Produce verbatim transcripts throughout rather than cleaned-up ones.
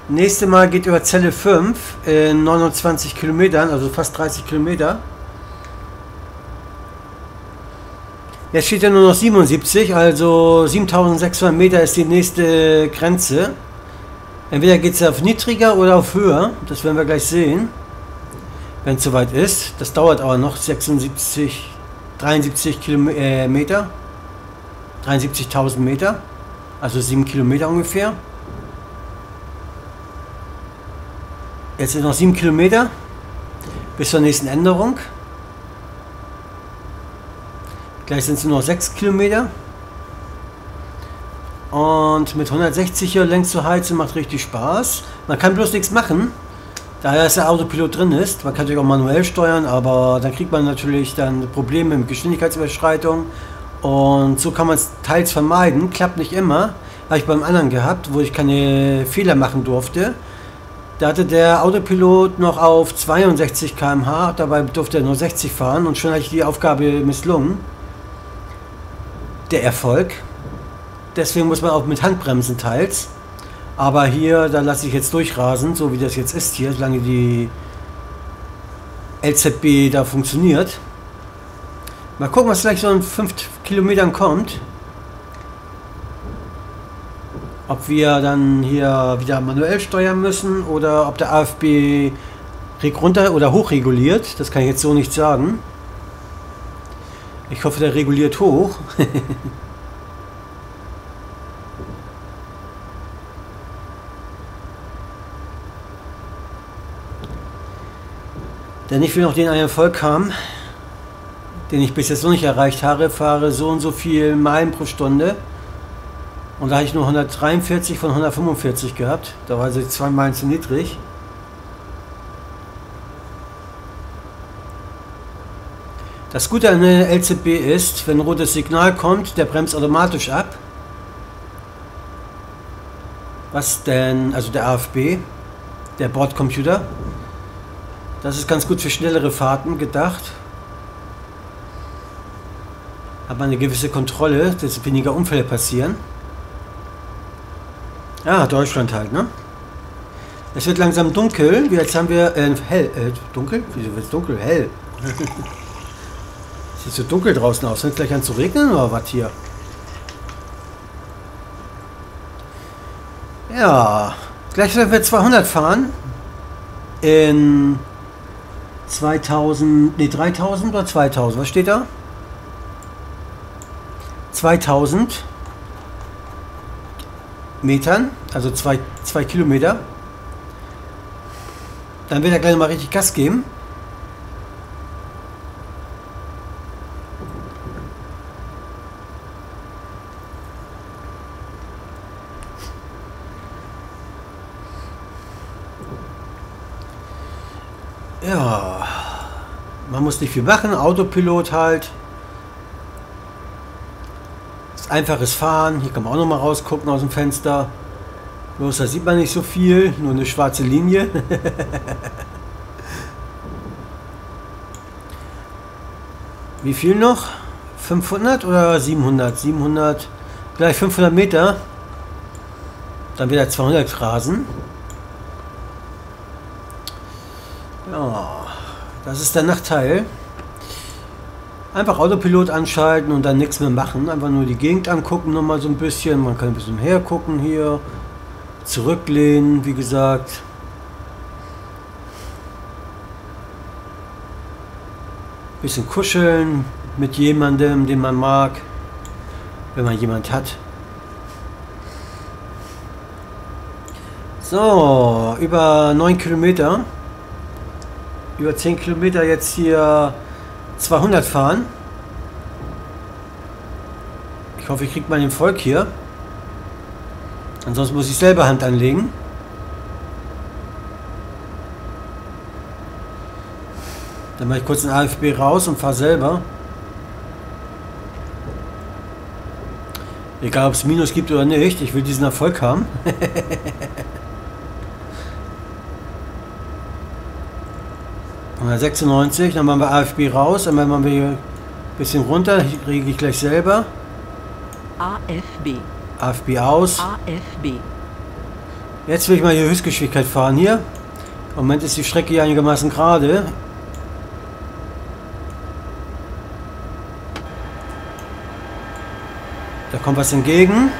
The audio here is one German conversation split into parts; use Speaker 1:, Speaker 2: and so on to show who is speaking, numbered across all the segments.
Speaker 1: Nächste Mal geht über Zelle fünf in neunundzwanzig Kilometern, also fast dreißig Kilometer. Jetzt steht ja nur noch siebenundsiebzig, also siebentausendsechshundert Meter ist die nächste Grenze. Entweder geht es auf niedriger oder auf höher, das werden wir gleich sehen, wenn es soweit ist. Das dauert aber noch sechsundsiebzig, dreiundsiebzig Kilometer, dreiundsiebzigtausend Meter, also sieben Kilometer ungefähr. Jetzt sind noch sieben Kilometer bis zur nächsten Änderung. Gleich sind es nur noch sechs Kilometer. Und mit hundertsechzig hier längs zu heizen macht richtig Spaß. Man kann bloß nichts machen, da ja der Autopilot drin ist. Man kann natürlich auch manuell steuern, aber dann kriegt man natürlich dann Probleme mit Geschwindigkeitsüberschreitung. Und so kann man es teils vermeiden. Klappt nicht immer. Habe ich beim anderen gehabt, wo ich keine Fehler machen durfte. Da hatte der Autopilot noch auf zweiundsechzig Kilometer pro Stunde, dabei durfte er nur sechzig fahren und schon hatte ich die Aufgabe misslungen. Der Erfolg. Deswegen muss man auch mit Handbremsen teils. Aber hier, da lasse ich jetzt durchrasen, so wie das jetzt ist hier, solange die L Z B da funktioniert. Mal gucken, was gleich so in fünf Kilometern kommt. Ob wir dann hier wieder manuell steuern müssen oder ob der A F B runter oder hoch reguliert. Das kann ich jetzt so nicht sagen. Ich hoffe, der reguliert hoch. Denn ich will noch den einen Erfolg haben, den ich bis jetzt noch nicht erreicht habe. Fahre so und so viel Meilen pro Stunde. Und da habe ich nur hundertdreiundvierzig von hundertfünfundvierzig gehabt. Da war sie zwei Meilen zu niedrig. Das Gute an der L Z B ist, wenn ein rotes Signal kommt, der bremst automatisch ab. Was denn, also der A F B, der Bordcomputer. Das ist ganz gut für schnellere Fahrten gedacht. Hat man eine gewisse Kontrolle, dass weniger Unfälle passieren. Ja, Deutschland halt, ne? Es wird langsam dunkel. Jetzt haben wir äh, hell. Äh, dunkel? Wieso wird es dunkel? Hell. Sieht so dunkel draußen aus. Fängt gleich an zu regnen oder was hier? Ja. Gleich werden wir zweihundert fahren. In zweitausend. Ne, dreitausend oder zweitausend. Was steht da? zweitausend. Metern, also zwei, zwei Kilometer. Dann wird er gleich mal richtig Gas geben. Ja, man muss nicht viel machen, Autopilot halt. Einfaches Fahren, hier kann man auch noch mal rausgucken aus dem Fenster. Bloß da sieht man nicht so viel, nur eine schwarze Linie. Wie viel noch? fünfhundert oder siebenhundert? siebenhundert, gleich fünfhundert Meter. Dann wieder zweihundert rasen. Ja, das ist der Nachteil. Einfach Autopilot anschalten und dann nichts mehr machen. Einfach nur die Gegend angucken, noch mal so ein bisschen. Man kann ein bisschen hergucken hier. Zurücklehnen, wie gesagt. Bisschen kuscheln mit jemandem, den man mag. Wenn man jemand hat. So, über neun Kilometer. Über zehn Kilometer jetzt hier zweihundert fahren. Ich hoffe, ich kriege mal den Volk hier. Ansonsten muss ich selber Hand anlegen. Dann mache ich kurz den A F B raus und fahre selber. Egal, ob es Minus gibt oder nicht. Ich will diesen Erfolg haben. hundertsechsundneunzig, dann machen wir A F B raus, dann machen wir ein bisschen runter, kriege ich gleich selber.
Speaker 2: A F B.
Speaker 1: A F B aus.
Speaker 2: A F B.
Speaker 1: Jetzt will ich mal hier Höchstgeschwindigkeit fahren hier. Im Moment ist die Strecke hier einigermaßen gerade. Da kommt was entgegen.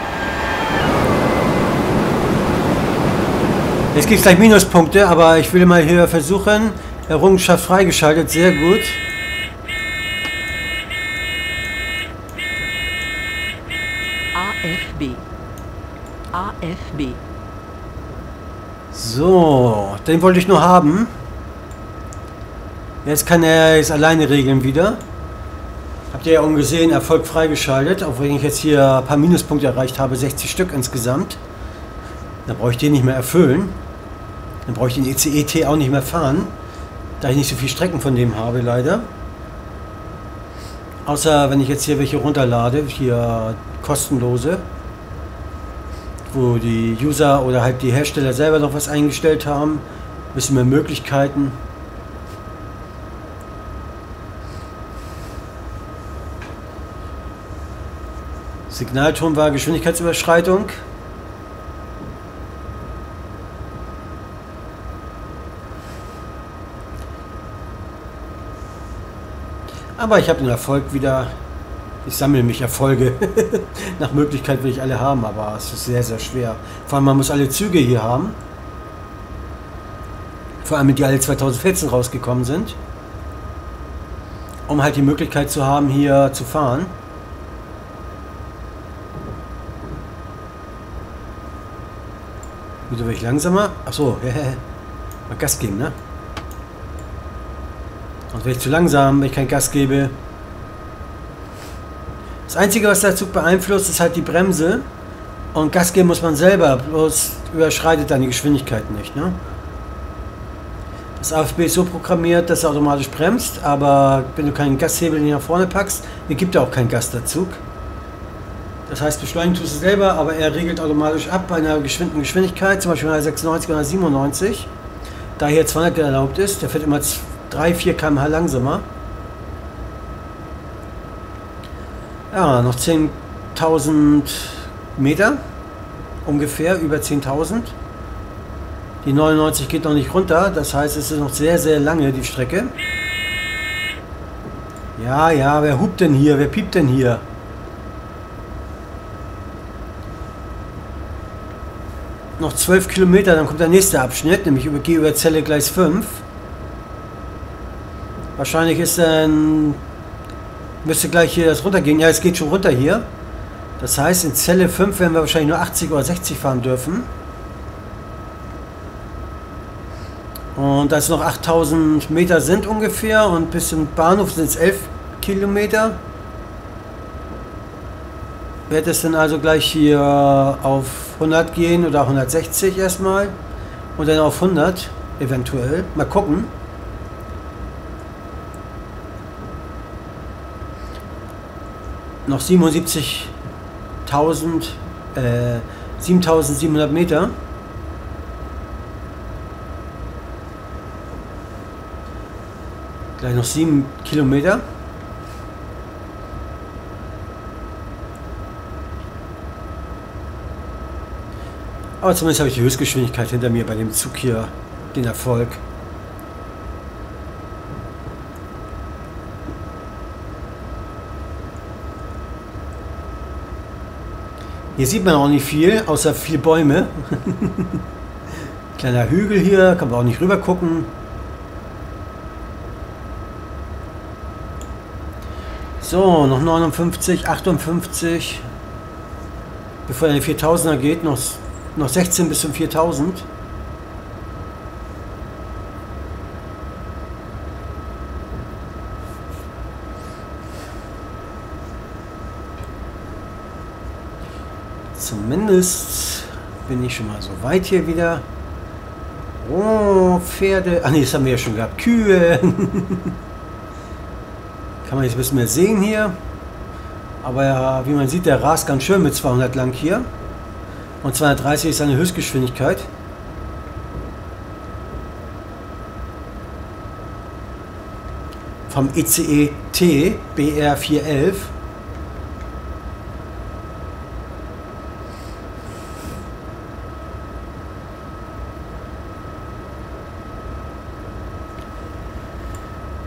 Speaker 1: Jetzt gibt es gleich Minuspunkte, aber ich will mal hier versuchen. Errungenschaft freigeschaltet, sehr gut.
Speaker 2: A F B. A F B.
Speaker 1: So, den wollte ich nur haben. Jetzt kann er es alleine regeln wieder. Habt ihr ja auch gesehen, Erfolg freigeschaltet, auch wenn ich jetzt hier ein paar Minuspunkte erreicht habe, sechzig Stück insgesamt. Dann brauche ich den nicht mehr erfüllen. Dann brauche ich den E C E T auch nicht mehr fahren, da ich nicht so viele Strecken von dem habe, leider. Außer wenn ich jetzt hier welche runterlade, hier kostenlose, wo die User oder halt die Hersteller selber noch was eingestellt haben, ein bisschen mehr Möglichkeiten. Signalton war Geschwindigkeitsüberschreitung. Aber ich habe den Erfolg wieder. Ich sammle mich Erfolge. Nach Möglichkeit will ich alle haben, aber es ist sehr, sehr schwer. Vor allem, man muss alle Züge hier haben. Vor allem, die alle zweitausendvierzehn rausgekommen sind. Um halt die Möglichkeit zu haben, hier zu fahren. Wieso will ich langsamer? Achso, mal Gas geben, ne? Und wenn ich zu langsam, wenn ich kein Gas gebe. Das Einzige, was der Zug beeinflusst, ist halt die Bremse. Und Gas geben muss man selber, bloß überschreitet dann die Geschwindigkeit nicht, ne? Das A F B ist so programmiert, dass er automatisch bremst, aber wenn du keinen Gashebel nach vorne packst, dann gibt er auch kein Gas der Zug. Das heißt, beschleunigen tust du selber, aber er regelt automatisch ab bei einer bestimmten Geschwindigkeit, zum Beispiel hundertsechsundneunzig oder siebenundneunzig. Da hier zweihundert erlaubt ist, der fährt immer drei, vier Kilometer pro Stunde langsamer. Ja, noch zehntausend Meter, ungefähr, über zehntausend. Die neunundneunzig geht noch nicht runter, das heißt, es ist noch sehr, sehr lange, die Strecke. Ja, ja, wer hupt denn hier, wer piept denn hier? Noch zwölf Kilometer, dann kommt der nächste Abschnitt, nämlich über, gehe über Celle Gleis fünf. Wahrscheinlich ist dann, müsste gleich hier das runtergehen. Ja, es geht schon runter hier. Das heißt, in Zelle fünf werden wir wahrscheinlich nur achtzig oder sechzig fahren dürfen. Und da es noch achttausend Meter sind ungefähr und bis zum Bahnhof sind es elf Kilometer. Wird es dann also gleich hier auf hundert gehen oder hundertsechzig erstmal und dann auf hundert eventuell. Mal gucken. Noch siebenundsiebzigtausend, äh, siebentausendsiebenhundert Meter. Gleich noch sieben Kilometer. Aber zumindest habe ich die Höchstgeschwindigkeit hinter mir bei dem Zug hier, den Erfolg. Hier sieht man auch nicht viel, außer viele Bäume. Kleiner Hügel hier, kann man auch nicht rüber gucken. So, noch neunundfünfzig, achtundfünfzig. Bevor er in den viertausender geht, noch, noch sechzehn bis zum viertausend. Zumindest bin ich schon mal so weit hier wieder. Oh, Pferde. Ach nee, das haben wir ja schon gehabt. Kühe. Kann man jetzt ein bisschen mehr sehen hier. Aber ja, wie man sieht, der rast ganz schön mit zweihundert lang hier. Und zweihundertdreißig ist seine Höchstgeschwindigkeit. Vom E C E T B R vierhundertelf.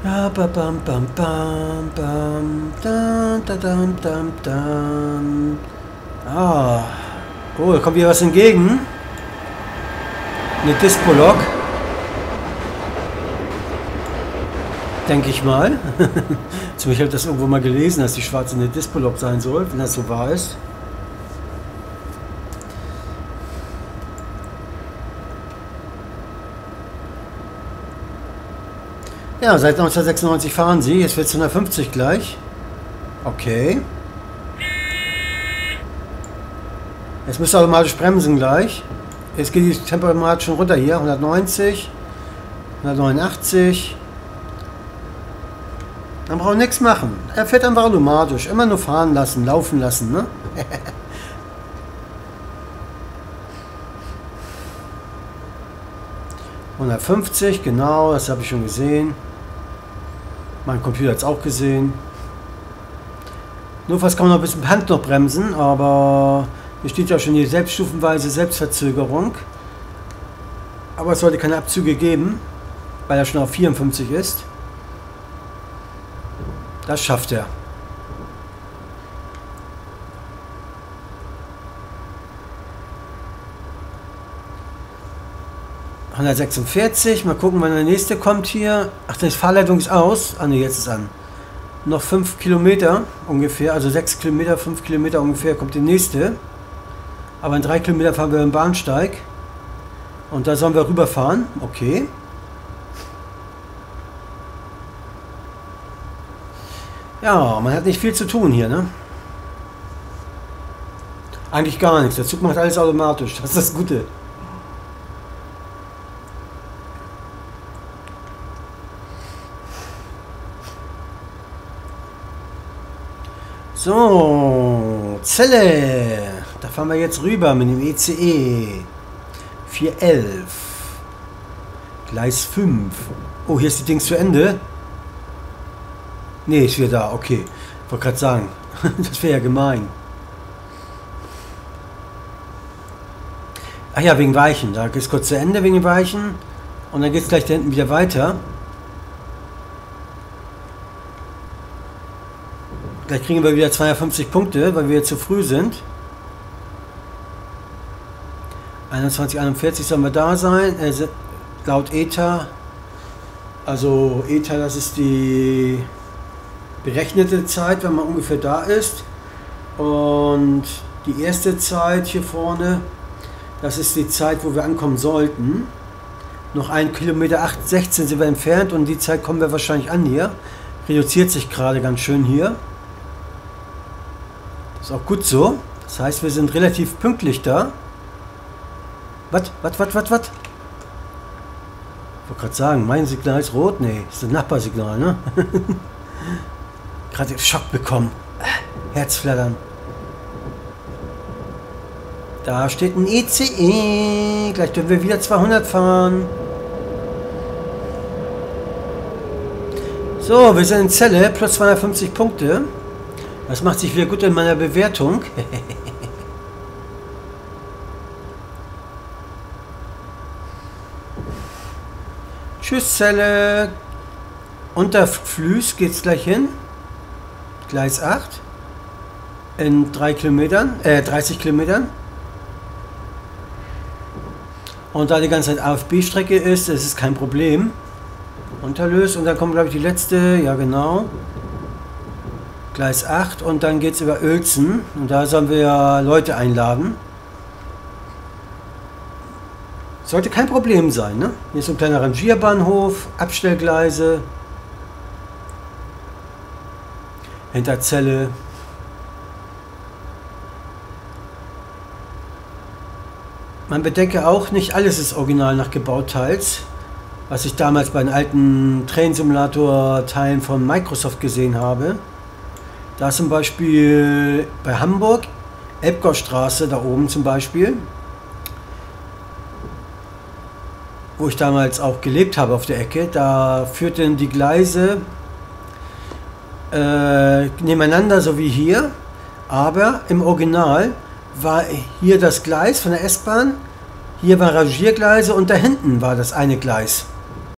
Speaker 1: Ja, ba bam bam bam bam da da dam dam dam. Ah. Oh, da kommt wieder was entgegen. Eine Dispo-Lok. Denke ich mal. Zumindest habe ich das irgendwo mal gelesen, dass die schwarze eine Dispo-Lok sein soll, wenn das so wahr ist. Ja, seit neunzehnhundertsechsundneunzig fahren sie. Jetzt wird es hundertfünfzig gleich. Okay. Jetzt müsst ihr automatisch bremsen gleich. Jetzt geht die Tempomat schon runter hier. hundertneunzig. hundertneunundachtzig. Dann braucht nichts machen. Er fährt einfach automatisch. Immer nur fahren lassen, laufen lassen, ne? hundertfünfzig, genau, das habe ich schon gesehen. Mein Computer hat es auch gesehen. Nur fast kann man noch ein bisschen Hand noch bremsen, aber hier steht ja schon die selbststufenweise Selbstverzögerung. Aber es sollte keine Abzüge geben, weil er schon auf vierundfünfzig ist. Das schafft er. hundertsechsundvierzig, mal gucken, wann der nächste kommt hier. Ach, die Fahrleitung ist aus. Ah ne, jetzt ist an. Noch fünf Kilometer ungefähr, also sechs Kilometer, fünf Kilometer ungefähr kommt die nächste. Aber in drei Kilometer fahren wir im Bahnsteig. Und da sollen wir rüberfahren. Okay. Ja, man hat nicht viel zu tun hier, ne? Eigentlich gar nichts. Der Zug macht alles automatisch. Das ist das Gute. So, Celle. Da fahren wir jetzt rüber mit dem E C E. vierhundertelf. Gleis fünf. Oh, hier ist die Dings zu Ende. Nee, ist wieder da. Okay. Ich wollte gerade sagen. Das wäre ja gemein. Ach ja, wegen Weichen. Da geht es kurz zu Ende wegen den Weichen. Und dann geht es gleich da hinten wieder weiter. Gleich kriegen wir wieder zweihundertfünfzig Punkte, weil wir zu früh sind. einundzwanzig einundvierzig sollen wir da sein. Äh, laut E T A. Also E T A, das ist die berechnete Zeit, wenn man ungefähr da ist. Und die erste Zeit hier vorne, das ist die Zeit, wo wir ankommen sollten. Noch ein Kilometer acht sechzehn sind wir entfernt und die Zeit kommen wir wahrscheinlich an hier. Reduziert sich gerade ganz schön hier. Das ist auch gut so. Das heißt, wir sind relativ pünktlich da. Was? Was? Was? Was? Was? Ich wollte gerade sagen, mein Signal ist rot. Nee, das ist ein Nachbarsignal, ne? Gerade Schock bekommen. Herzflattern. Da steht ein E C E. Gleich dürfen wir wieder zweihundert fahren. So, wir sind in Celle. Plus zweihundertfünfzig Punkte. Das macht sich wieder gut in meiner Bewertung. Tschüss, Celle. Unter Flüß geht's gleich hin. Gleis acht. In drei Kilometern, äh, dreißig Kilometern. Und da die ganze Zeit A F B-Strecke ist, ist es kein Problem. Unterlös und dann kommt, glaube ich, die letzte. Ja, genau. Gleis acht und dann geht es über Uelzen. Und da sollen wir Leute einladen. Sollte kein Problem sein, ne? Hier ist so ein kleiner Rangierbahnhof, Abstellgleise. Hinter Celle. Man bedenke auch, nicht alles ist original nachgebaut teils. Was ich damals bei den alten Train-Simulator-Teilen von Microsoft gesehen habe. Da zum Beispiel bei Hamburg, Elbgaustraße, da oben zum Beispiel, wo ich damals auch gelebt habe auf der Ecke, da führten die Gleise äh, nebeneinander, so wie hier, aber im Original war hier das Gleis von der S-Bahn, hier war Rangiergleise und da hinten war das eine Gleis.